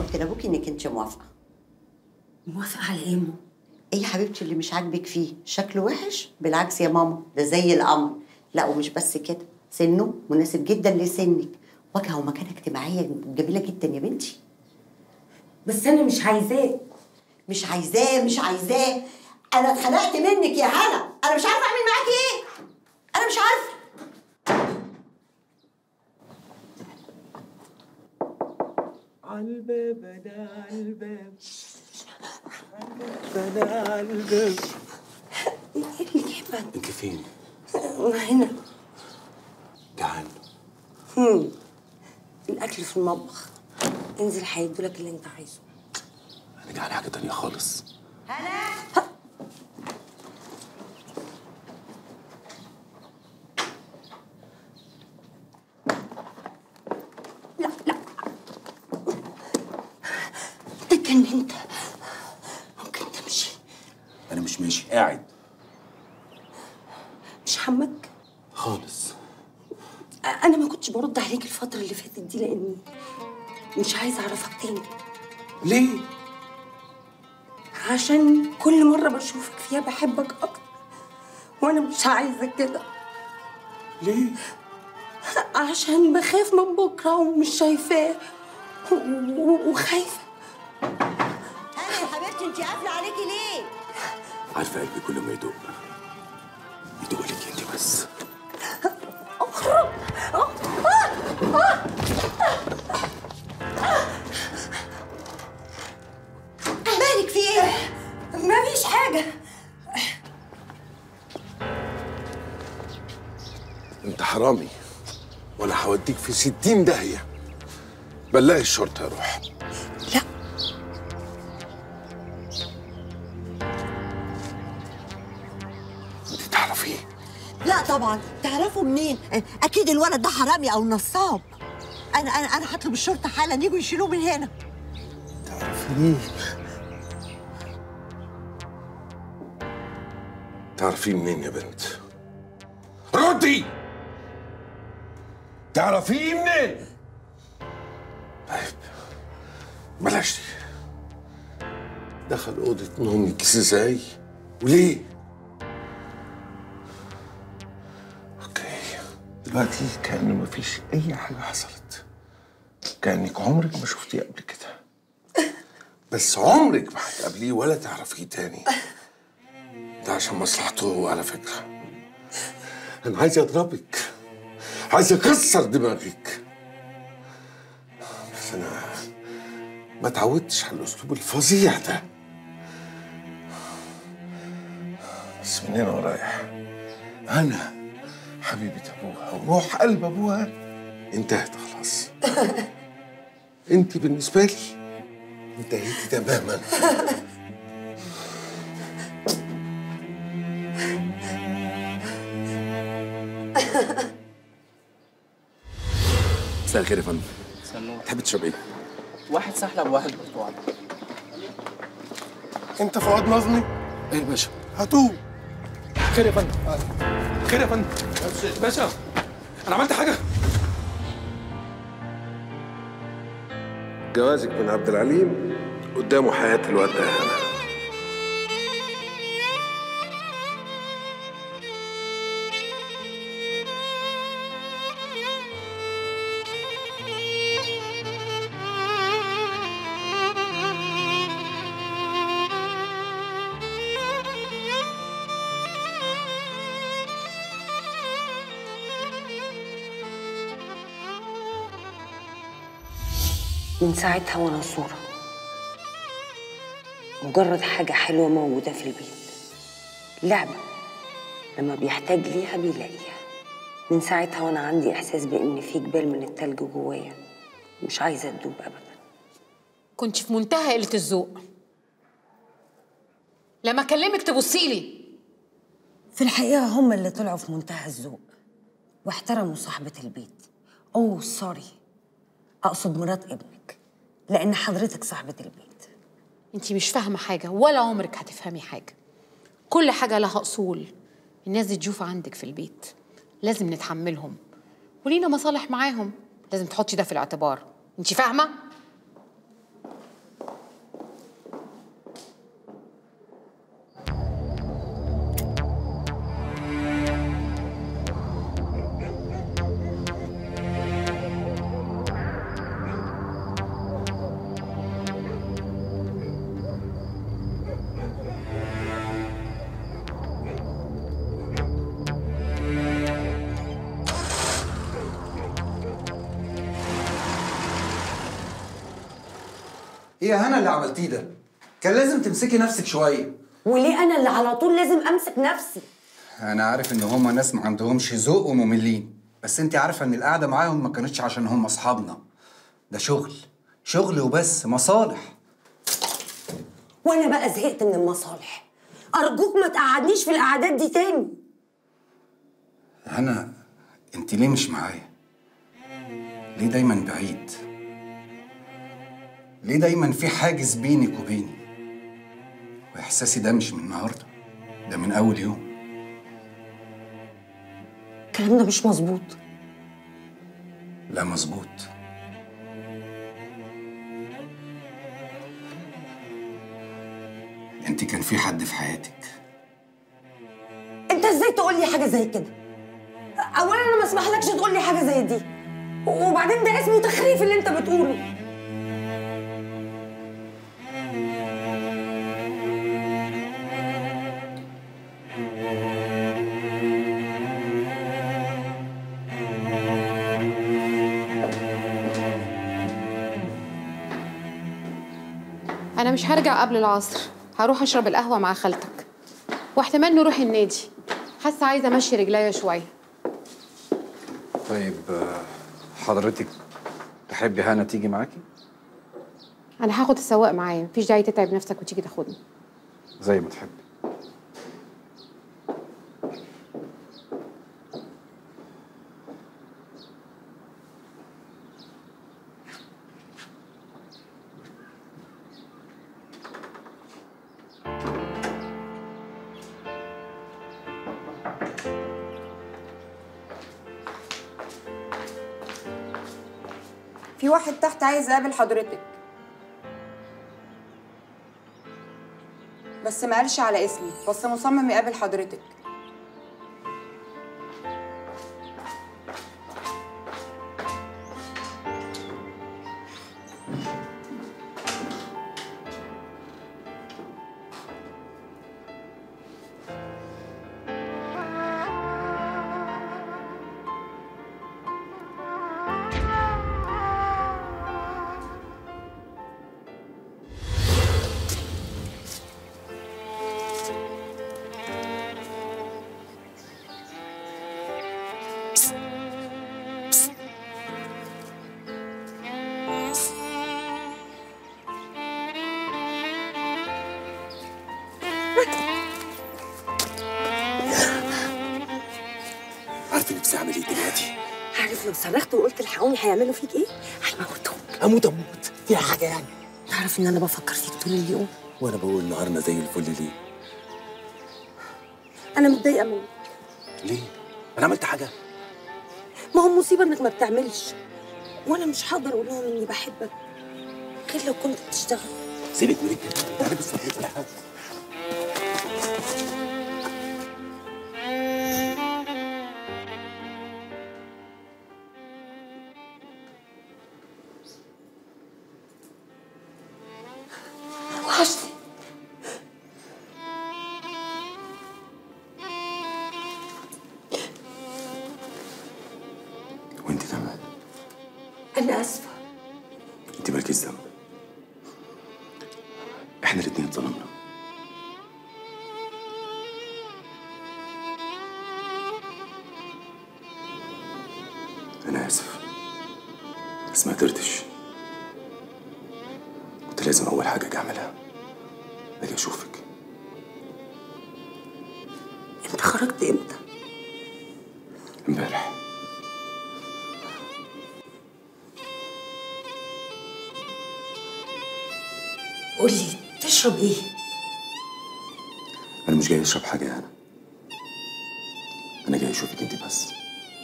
قلت لابوكي انك انت موافقه. موافقه على ايه يا ماما؟ ايه يا حبيبتي اللي مش عاجبك فيه؟ شكله وحش؟ بالعكس يا ماما، ده زي القمر. لا ومش بس كده، سنه مناسب جدا لسنك، واجهه ومكانه اجتماعيه جميله جدا يا بنتي. بس انا مش عايزاه. مش عايزاه مش عايزاه؟ انا اتخنقت منك يا هنا، انا مش عارفه اعمل معاكي ايه، انا مش عارفه. عالباب انا عالباب، انا عالباب. ايه اللي جابك؟ انت فين؟ انا هنا. جعان. الاكل في المطبخ، انزل هيدولك اللي انت عايزه. انا جعان حاجه تانية خالص. هنا اتجننت، ممكن تمشي؟ انا مش ماشي، قاعد. مش همك خالص. انا ما كنتش برد عليك الفتره اللي فاتت دي لاني مش عايزه اعرفك تاني. ليه؟ عشان كل مره بشوفك فيها بحبك اكتر، وانا مش عايزه كده. ليه؟ عشان بخاف من بكره ومش شايفاه وخايفه. هنا يا حبيبتي، انت قافله عليكي ليه؟ عارفه قلبي كل ما يدق لك انت بس. اخرج. مالك في ايه؟ مفيش حاجه. انت حرامي ولا هوديك في 60 داهيه. بلغي الشرطه يا روح. لا انت تعرفيه؟ لا طبعا. تعرفوا منين؟ اكيد الولد ده حرامي او نصاب. انا هطلب الشرطه حالا يجوا يشيلوه من هنا. تعرفيه؟ تعرفيه منين يا بنت؟ ردي! تعرفيه منين؟ طيب بلاش دي. دخل اوضه نومك ازاي؟ وليه؟ اوكي، دلوقتي كأن مفيش أي حاجة حصلت، كأنك عمرك ما شفتيه قبل كده، بس عمرك ما هتقابليه ولا تعرفيه تاني. ده عشان مصلحته هو على فكرة. أنا عايز أضربك، عايز أكسر دماغك، بس أنا ما اتعودتش على الأسلوب الفظيع ده. بس من هنا ورايح أنا حبيبة أبوها وروح قلب أبوها انتهت خلاص. أنت بالنسبة لي انتهيتي تماما. مساء الخير يا فندم. سلام. تحب تشرب ايه؟ واحد سحلب وواحد برتقال. أنت فؤاد نظمي؟ ايه يا باشا؟ هاتوه. خير يا فندم. خير يا فندم. باشا انا عملت حاجه؟ جوازك من عبد العليم قدامه حياة الواد ده يا هنا. من ساعتها وانا صورة، مجرد حاجة حلوة موجودة في البيت، لعبة لما بيحتاج ليها بيلاقيها. من ساعتها وانا عندي احساس بان في جبال من التلج جوايا مش عايزة تدوب ابدا. كنت في منتهى قلة الذوق لما اكلمك تبصيلي. في الحقيقة هم اللي طلعوا في منتهى الذوق واحترموا صاحبة البيت. اوه سوري، اقصد مرات ابنك، لان حضرتك صاحبة البيت. انتي مش فاهمة حاجة ولا عمرك هتفهمي حاجة. كل حاجة لها أصول. الناس دي ضيوف عندك في البيت، لازم نتحملهم ولينا مصالح معاهم، لازم تحطي ده في الاعتبار. انتي فاهمة؟ ايه يا هنا اللي عملتيه ده؟ كان لازم تمسكي نفسك شويه. وليه انا اللي على طول لازم امسك نفسي؟ انا عارف ان هما ناس ما عندهمش ذوق ومملين، بس انت عارفه ان القعده معاهم ما كانتش عشان هم اصحابنا. ده شغل، شغل وبس، مصالح. وانا بقى زهقت من المصالح. ارجوك ما تقعدنيش في القعدات دي تاني. هنا انت ليه مش معايا؟ ليه دايما بعيد؟ ليه دايما في حاجز بينك وبيني؟ واحساسي ده مش من النهارده، ده من اول يوم. الكلام ده مش مظبوط. لا مظبوط. انت كان في حد في حياتك. انت ازاي تقول لي حاجه زي كده؟ اولا انا ما اسمحلكش تقول لي حاجه زي دي، وبعدين ده اسمه تخريف اللي انت بتقوله. أنا مش هرجع قبل العصر، هروح أشرب القهوة مع خالتك، واحتمال نروح النادي. حاسة عايزة أمشي رجليا شوية. طيب حضرتك تحبي هنا تيجي معاكي؟ أنا هاخد السواق معايا، مفيش داعي تتعب نفسك وتيجي تاخدني. زي ما تحبي. في واحد تحت عايز يقابل حضرتك، بس ما قالش على اسمي، بس مصمم يقابل حضرتك. عارف نفسي اعمل ايه دلوقتي؟ عارف لو صرخت وقلت الحقوني هيعملوا فيك ايه؟ هيموتوك. اموت فيها حاجه يعني؟ تعرف ان انا بفكر فيك طول اليوم؟ وانا بقول نهارنا زي الفل ليه؟ انا متضايقه منك. ليه؟ انا عملت حاجه؟ ما هو المصيبه انك ما بتعملش، وانا مش هقدر اقول لهم اني بحبك غير لو كنت بتشتغل. سيبك من الكلام، انا بس فهمت حاجه. وحشتني. وانت كمان. انا اسفه. انت مالكيش ذنب، احنا الاتنين اتظلمنا. انا اسف، بس ما قدرتش. كنت لازم اول حاجه اجي اعملها اجي اشوفك. انت خرجت امتى؟ امبارح. قولي تشرب ايه؟ انا مش جاي اشرب حاجه يا هنا،